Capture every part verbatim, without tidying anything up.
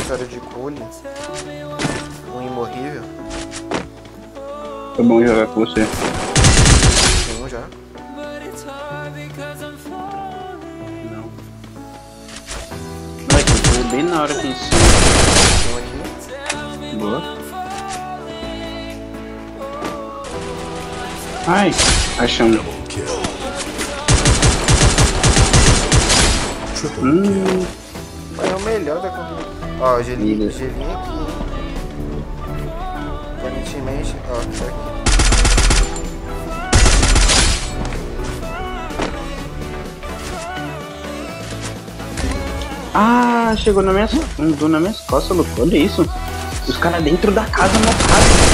história de Cole, um imorrível. Foi bom jogar com você. Tem um já. Não. Vai, que foi bem na hora que em cima. Tem um aqui. Boa. Ai, achando. Hum. Mas é o melhor da corrida. Ó, o gelinho, Ih, gelinho aqui, hein? Aparentemente, ó, tá aqui. Ah, chegou na minha, andou na minhas costas, louco. Olha isso. Os caras dentro da casa, na casa.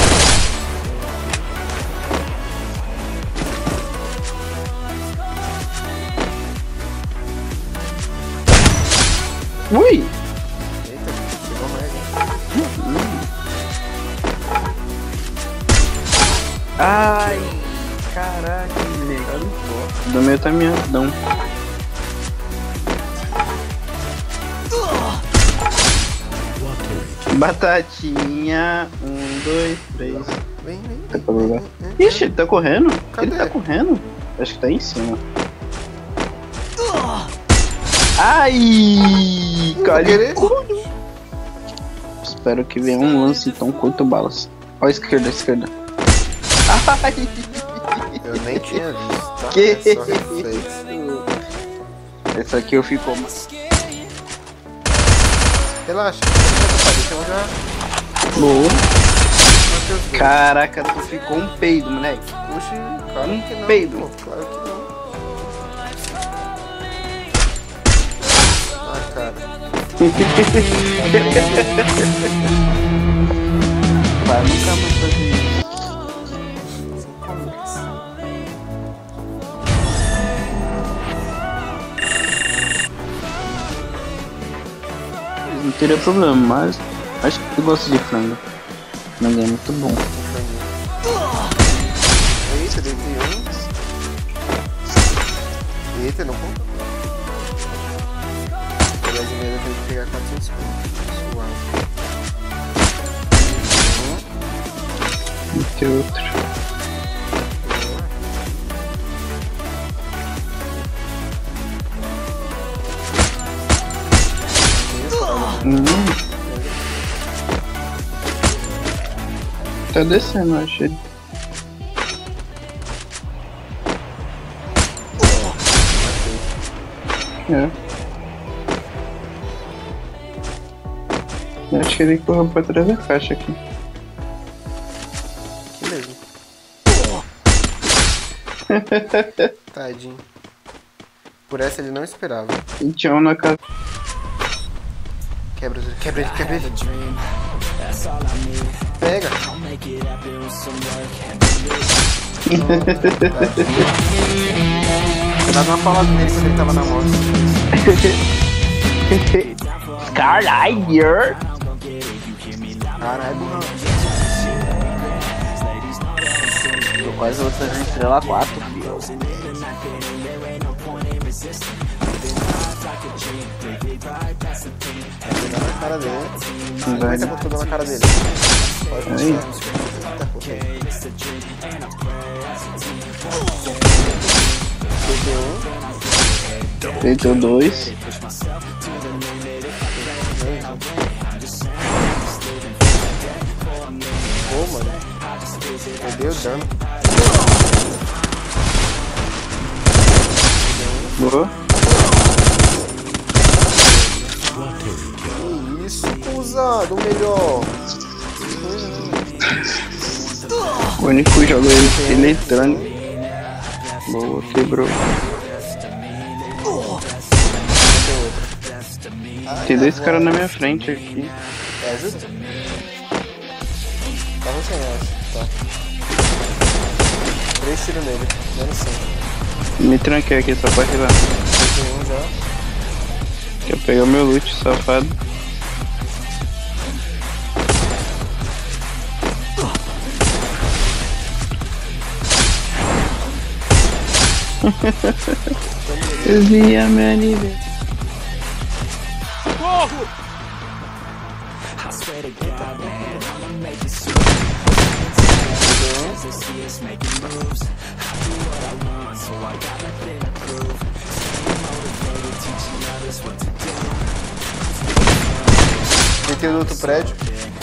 Ui! Eita, chegou mais, hein? Ai, caraca, que legal. Do meu tá miadão. Batatinha, um, dois, três. Vem, vem. Tá pra jogar. Ixi, ele tá correndo? Cadê? Ele tá correndo? Acho que tá aí em cima. Ai, cara. Espero que venha um lance então com oito balas. Ó, a esquerda, a esquerda. Ai. Eu nem tinha visto, tá? Que É só reflexo. Essa aqui eu fico. Relaxa, então já. Boa. Caraca, tu ficou um peido, moleque. Puxa, claro Um que não. peido. Pô, claro que não. Ah, cara. Vai nunca mais fazer isso. Sem começa. Não teria problema, mas acho que eu gosto de frango. Frango é muito bom. Eita, dei um. Eita, não conta. Pegar de medo, eu tenho que pegar quatrocentos pontos. Suave. E tem outro. Hum. Tá descendo, eu achei. É. Eu acho que ele correu pra trás da caixa aqui. Que mesmo. Tadinho. Por essa ele não esperava. E tinha um na casa. Quebra ele, quebra ele, quebra ele. Pega. Eu dava uma paulada nele quando ele tava na moto. Caralho! Caralho, burrão. Tô quase outra estrela quatro, filho. Vai na cara dele. Vai. Vai tá botando na cara dele. Pode Aí. tirar. Deitou dois. Pô, mano. Perdeu o dano. Boa. Que isso, usado, o melhor. O único jogo ele penetrando. Boa, quebrou. Tem dois caras na minha frente aqui. É, ajuda? Tá você, eu acho. Tá. Três tiros nele, dando sim. Me tranquei aqui, só pode ir lá. Tem um já. Quer pegar meu loot, safado. Eu vi a minha nível. Tem do outro prédio.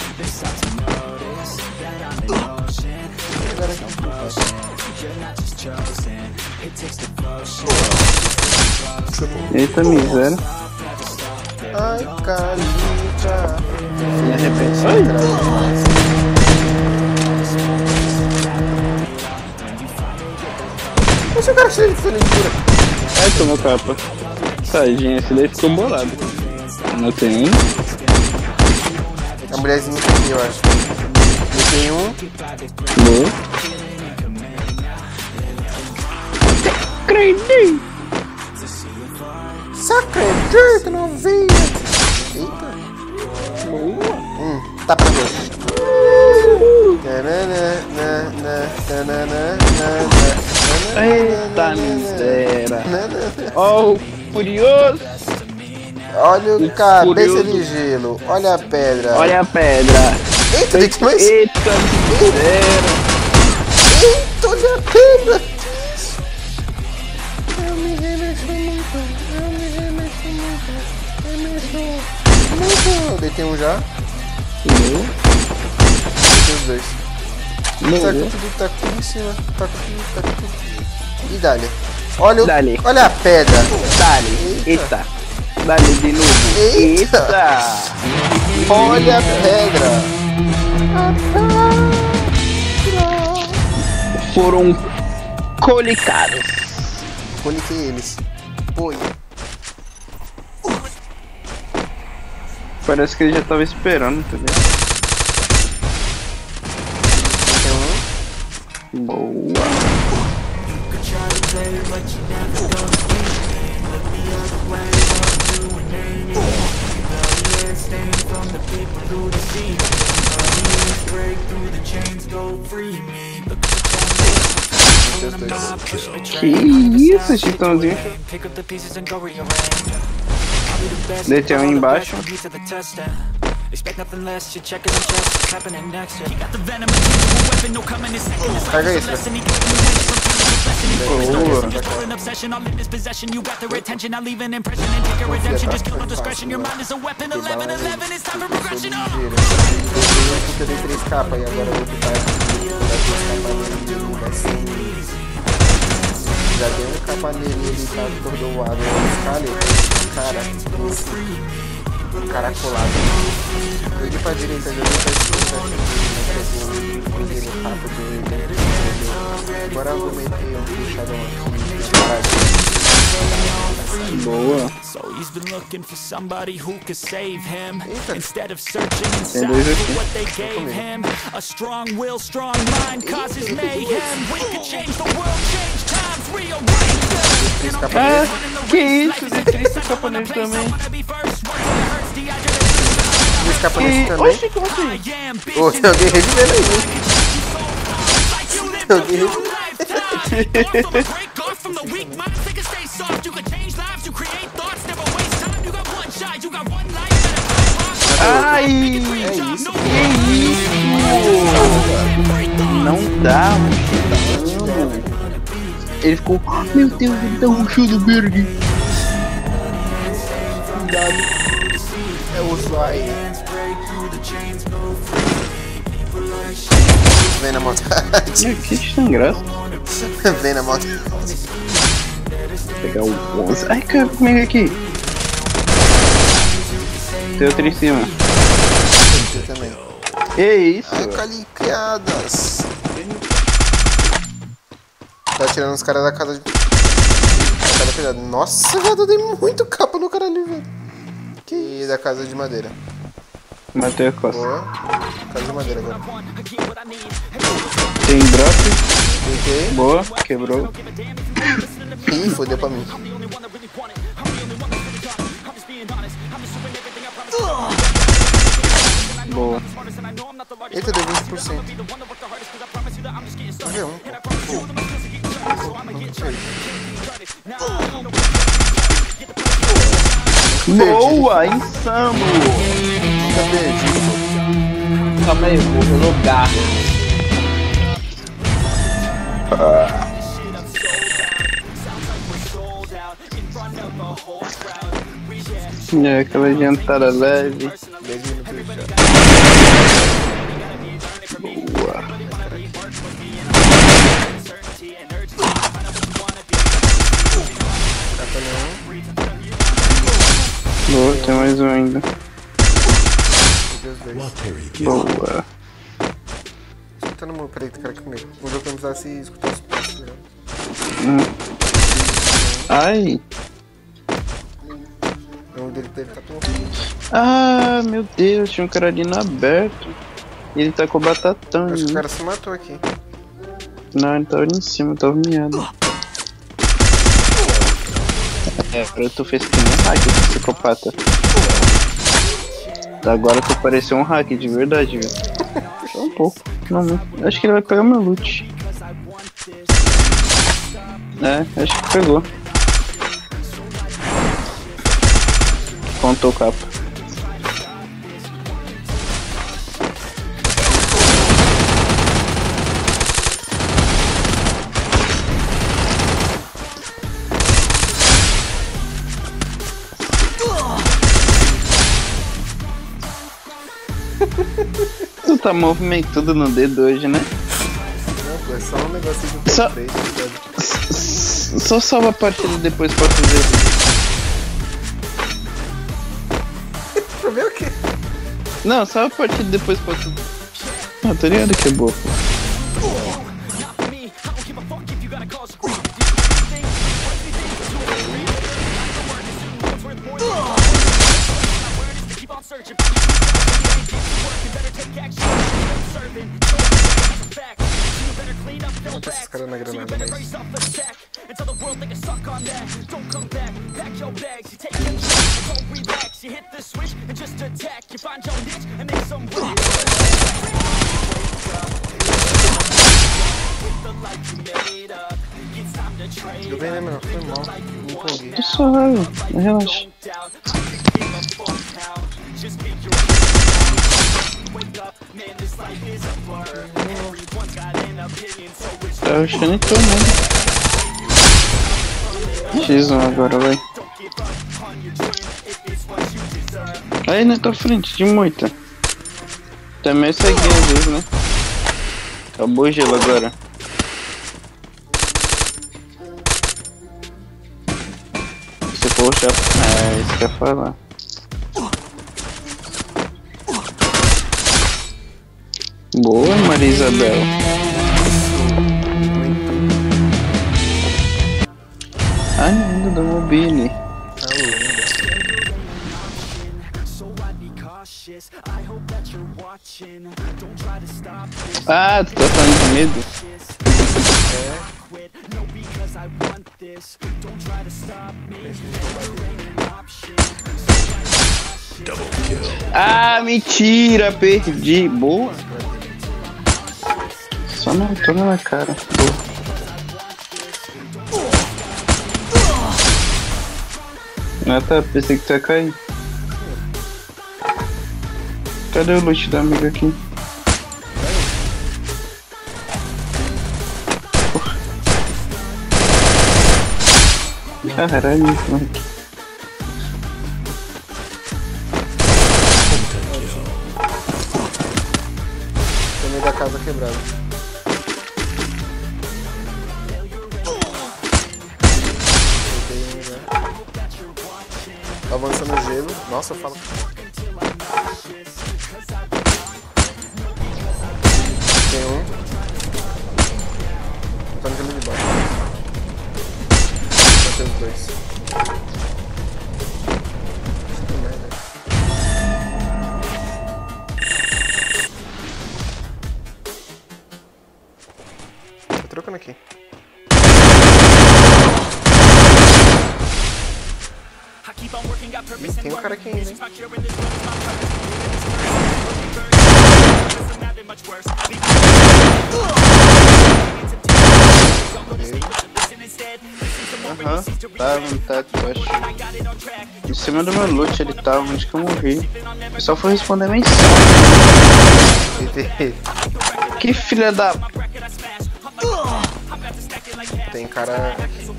Eita miséria. Ai, Calita. E arrepende. Ai. Esse cara cheio de felicidade. Ai, tomou capa. Tadinha, esse daí ficou bolado. Não tem um. A mulherzinha aqui, eu acho. Eu tenho um. Boa. Acredito. Só acredito, novinha. Eita. Boa. Hum, tá pra Deus. Eita miséria. Ó o furioso. Olha o O cabeça furioso. de gelo. Olha a pedra. Olha a pedra. Eita, tem mais. Eita miséria. Eita, olha a pedra. Eu me remexo muito. Eu me remexo muito. Remexo muito. Deitei um já. Meu. Deitei os dois. Meu Tá Deus. tudo, tá tudo em cima. Tá tudo, tá tudo. E dali. Olha, o, Dali. olha a pedra. Dali. Eita. Dali de novo. Eita. Eita. Olha a pedra. Foram colicados. Coliquei eles. Foi. Parece que ele já tava esperando, tá ligado? Tem um. Boa. Que isso, Chitãozinho? Deitei um embaixo. Pega isso, velho. Eu dei três capas e agora eu vou ficar já deu um capa nele, ele tá atordoado no escalho. Cara, caracolado. Eu de pra direita, eu de pra esquerda. Eu capa dele. Agora eu vou meter um puxadão aqui. Boa. So he's been looking for somebody who could save him. Instead of searching Tem inside dois for aqui. what they gave him. A strong will, strong mind causes mayhem. We could change the world, change times, rearrange them. Ah, que isso? Dei três capas nele também. Escapa Que... nesse também. Oxi, como assim? Ô, tem alguém revivendo aí. Tem alguém revivendo. Ai, É isso. que isso? Não dá, mano. Ele ficou, meu Deus, ele dá um show do Berg. É o Zói. Vem na maldade. Que sem graça. Vem na maldade. Pegar o onze. Ai, cara, comigo aqui. Tem outro em cima. Você também. Que isso? Ai, calicadas. Tá tirando os caras da casa de... da casa cuidado. Nossa, velho, eu dei muito capa no cara ali, velho. Que da casa de madeira. Matei a costa. Boa. Casa de madeira agora. Tem drop. Deitei. Boa, quebrou. Ih, fodeu pra mim. Boa. Eita, deu vinte por cento. Vê um. Boa, insano. Fica perdido. calma aí, eu vou relogar. Ah. É, aquela jantada leve. dez minutos já. Boa. Capa nenhum. Boa, tem mais um ainda. Boa. Escutando uma. Peraí, tem cara aqui comigo. Vou ver o que eu precisasse escutar os passos, né? Hum. Ai. O dele deve estar todo. Ah, meu Deus, tinha um cara ali no aberto. Ele tá com o batatão. Acho que o né? cara se matou aqui. Não, ele tava ali em cima, tava miado. É, pra tu fez que nem um hack, psicopata. Agora tu pareceu um hack de verdade, viu? Só um pouco, não muito. Acho que ele vai pegar meu loot. É, acho que pegou. Contou o capa. Tu tá movimentando no dedo hoje, né? Não, pô, é só um negocinho de Só- três, tá? Só salva a partida depois pra fazer. Pra ver o quê? Não, salva a partida depois pra tu. Ah, tá ligado que é boa, pô. Mata esses caras na granada, mas... Deu bem, né, mano? Foi mal. Me empolguei. Tô suave, relaxa. Tá rushando em todo mundo. xis um agora, vai. Aí na tua frente, de muita. Também segue às vezes, né? Acabou o gelo agora. Se for o chato. É, isso que eu ia falar. Boa, Maria Isabel. Ah, não, ainda do mobile. Ah, tu tá falando de medo? Ah, mentira, perdi. Boa. Só não toma na cara. Boa. Ah tá, pensei que tu ia cair. Cadê o loot da amiga aqui? Porra. Caralho, mano. No meio da casa quebrada. Avançando o gelo. Nossa, eu falo. Tem um. Tá no gelo de baixo. Já tem os dois. Que merda. Tô trocando aqui. Ih, tem um cara aqui ainda, hein? Aham, tava no teto, eu acho. Em cima do meu loot ele tava, onde que eu morri. Eu só fui responder mensagem. Que filha da... Tem cara...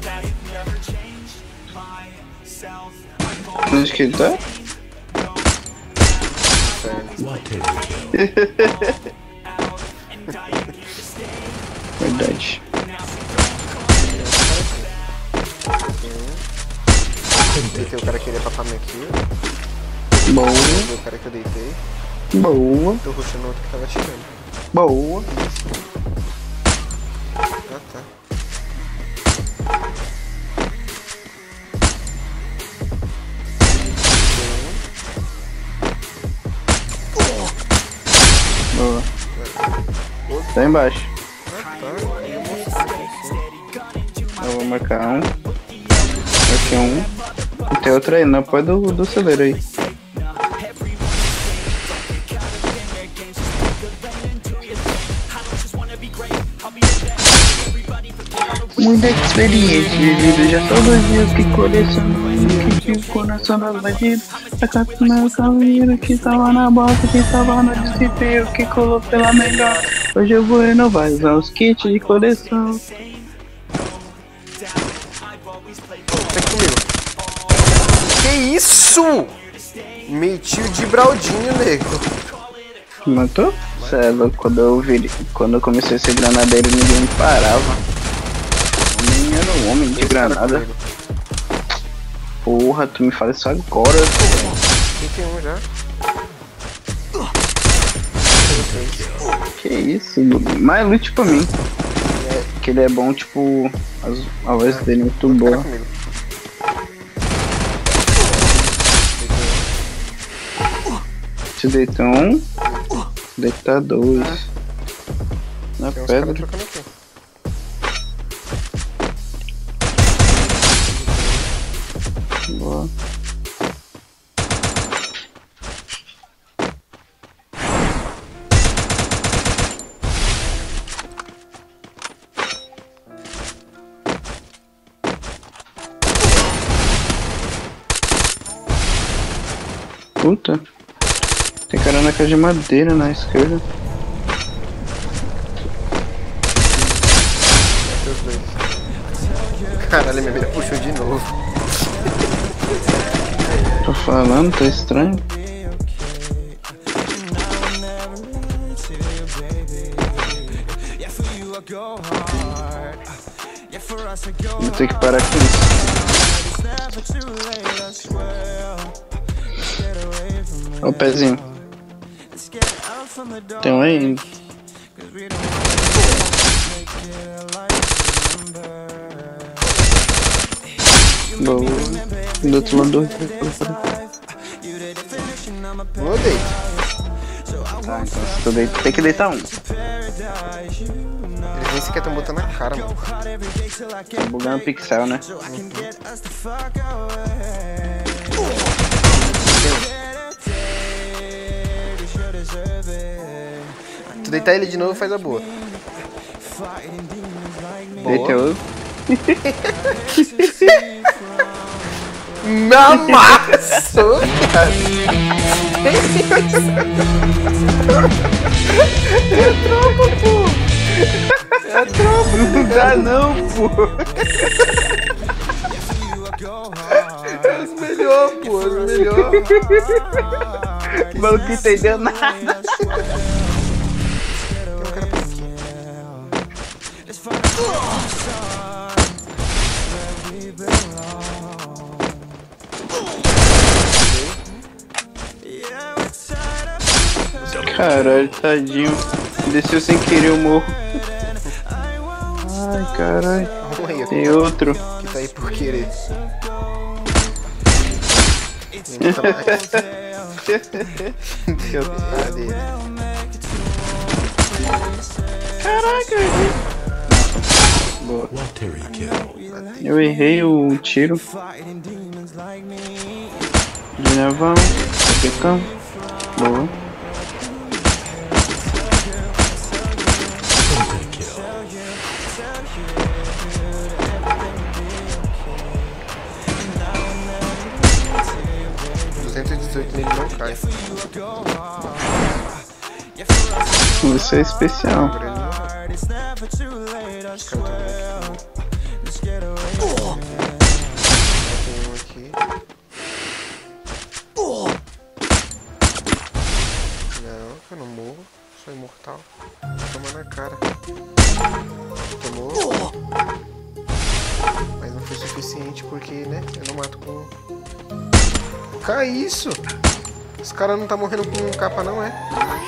Onde que ele tá? Verdade. Deitei o cara que iria pra caminho aqui. Boa. Deitei o cara que eu deitei. Boa. Tô rushando outro que tava atirando. Boa. Ah, tá. Boa. Tá embaixo. Eu vou marcar um. Aqui um. E tem outro aí, não pode do, do celeiro aí. Muito experiente, vivido já são dois dias que colecionou que ficou na zona bandido. A capina caminho que tava na bota, que tava no desempenho, que colou pela melhor. Hoje eu vou renovar, usar os kits de coleção. Tá aqui comigo. Que isso? Meti o de Braldinho, nego. Matou? Cê é louco, quando eu vi, quando eu comecei a ser granadeiro ninguém me parava. Nem era um homem de granada. Porra, tu me fala isso agora. Tem um já. Que isso, mais loot pra mim. Que ele é bom, tipo, as, a voz dele é muito boa. Te deitou um, deitar dois. Na Tem uns pedra. caras trocando aqui. Boa. Puta. Tem cara na casa de madeira na esquerda. Tem os dois. Caralho, minha mira puxou de novo. Tô falando, tá estranho. Vou ter que parar com isso. Ó o pezinho. Tem um aí ainda. Boa. Do outro lado. Vou deito. Tá, então se tu deita, tem que deitar um. Eles nem sequer estão botando a cara, mano. Tá bugando pixel, né? Uhum. Tu deitar ele de novo faz a boa. Deita eu. Me amassou, cara. É tropa, pô. É tropa. Não dá não, pô. É os melhores, pô. Os melhores. O maluco não entendeu nada. Caralho, tadinho. Desceu sem querer o morro. Ai, caralho. Tem outro. Que tá aí por querer. Deixa eu dar dele. Caraca. Boa. Eu errei o tiro. De navão. Capitão. Boa. cai. Você é especial. Agora ele morreu. Os caras estão aqui. Tem um aqui. Não, eu não morro. Sou imortal. Toma na cara. Tomou. Mas não foi suficiente porque, né? Eu não mato com... Cai isso! Os caras não tá morrendo com capa não, é?